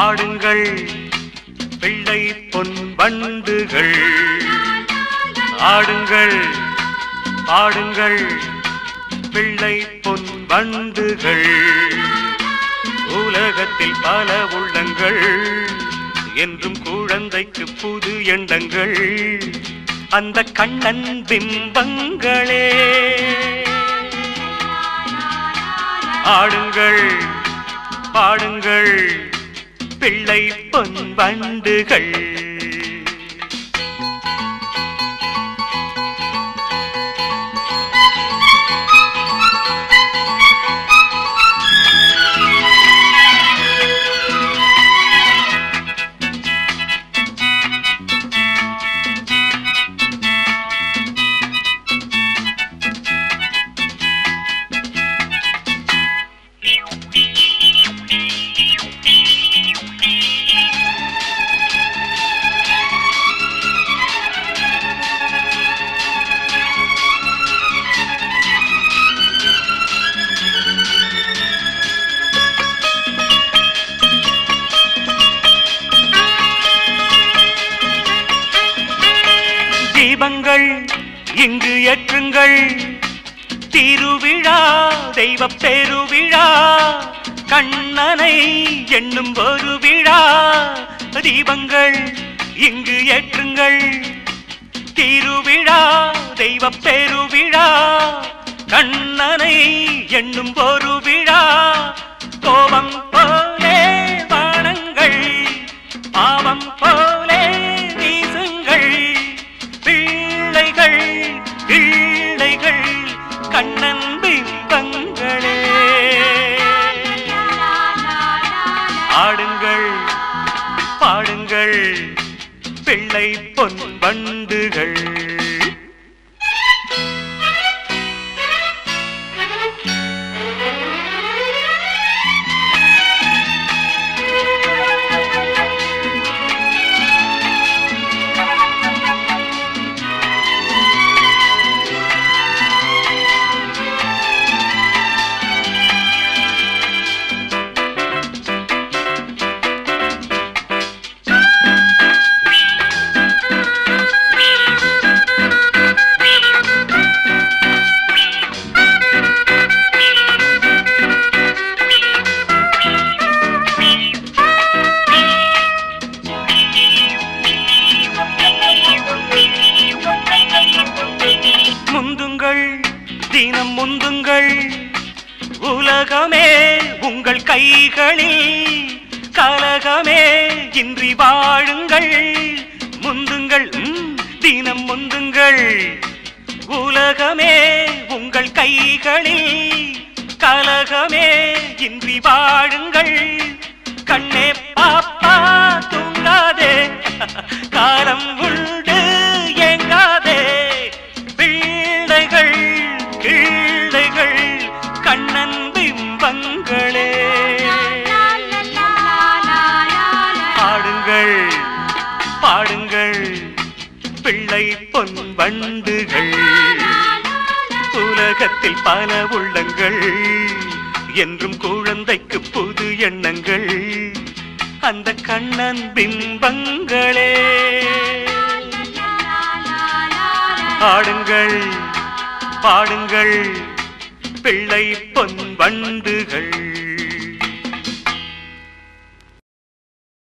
ஆடுங்கள் பிள்ளை பொன் வண்டுகள், ஆடுங்கள் ஆடுங்கள் பிள்ளை பொன் வண்டுகள். உலகத்தில் பல உள்ளங்கள், என்றும் குழந்தைக்கு புது எண்ணங்கள். அந்த கண்ணன் பிம்பங்களே ஆடுங்கள் பாடுங்கள் பிள்ளை பொன் வண்டுகள். தீபங்கள் இங்கு ஏற்றுங்கள், திருவிழா தெய்வ பெருவிழா, கண்ணனை என்னும் ஒரு விழா. தீபங்கள் இங்கு ஏற்றுங்கள், திருவிழா தெய்வ பெருவிழா, கண்ணனை என்னும் ஒரு விழா. கோபம் போலே வானங்கள், பாவம் போலே வீசுங்கள், பிள்ளைகள் பிள்ளைகள் கண்ணன் பிம்பங்களே. ஆடுங்கள் பாடுங்கள் பிள்ளை பொன் வண்டுகள். முந்துங்கள் தினம் முந்துங்கள், உலகமே உங்கள் கைகளில், கலகமே இன்றி வாழுங்கள். முந்துங்கள் தினம் முந்துங்கள், உலகமே உங்கள் கைகளில், கலகமே இன்றி வாழுங்கள். கண்ணே பாப்பா தூங்காதே, காலம் உண்டு ஏங்காதே, பிள்ளைகள் கிள்ளைகள் கண்ணன் பிம்பங்களே. ஆடுங்கள் பாடுங்கள் பிள்ளை பொன் வண்டுகள். உலகத்தில் பல உள்ளங்கள், என்றும் குழந்தைக்கு புது எண்ணங்கள். அந்த கண்ணன் பிம்பங்களே. ஆடுங்கள் பாடுங்கள் பிள்ளை பொன் வண்டுகள்.